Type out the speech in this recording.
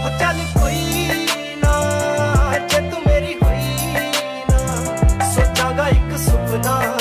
चल कोई ना जे तू मेरी होई ना, सोचांगा एक सुपना